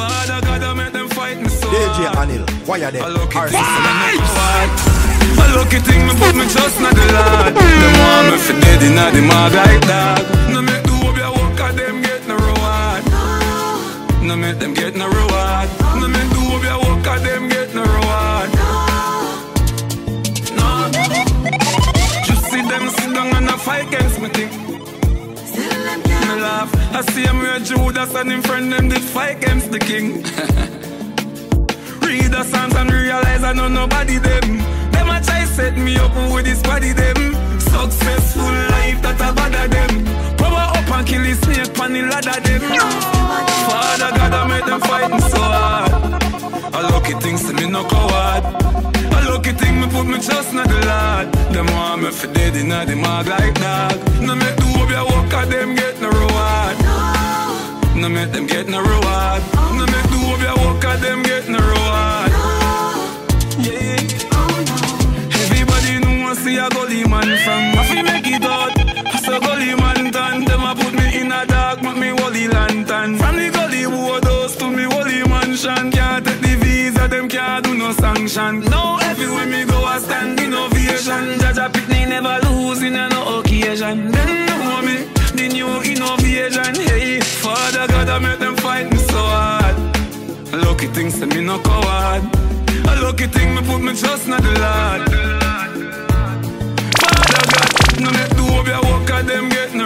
Father God, I make them fight me so DJ hard. Anil, why are they? A lucky thing me put me trust in the Lord. Them want me for dead in the mag like dog. No make do up your work and them get no reward. No make them get no reward. No make do up your work and them get no reward. No. Just see them sit down and a fight against me thing. Me laugh. I see him with Judas and him friend them did fight against the king. Read the Psalms and realize I know nobody them. Them a try set me up with this body them. Successful life that a bother them. Power up and kill the snake pan the ladder them. Father God I make them fighting so hard. A lucky thing to me no coward. A lucky thing me put me trust in the Lord. Them want me for dead in the mag like dog. No make do up your work and them get no reward. No make them get no reward. No make do up your work and them get no reward. Yeah. Everybody know I see a gully man from Waffy make it out. So gully man done. Them a put me in a dark, make me wally lantern. From the gully woodhouse to me wally mansion. Can't take the visa, them can't do no sanction. Now everywhere me go I stand innovation. Jaja Pitney never lose in no occasion. Them know me, the new innovation. Hey, Father God I make them fight me so hard. Lucky things to me no coward. A lucky thing me put me trust in the Lord. Father God, no make do up your work and them get no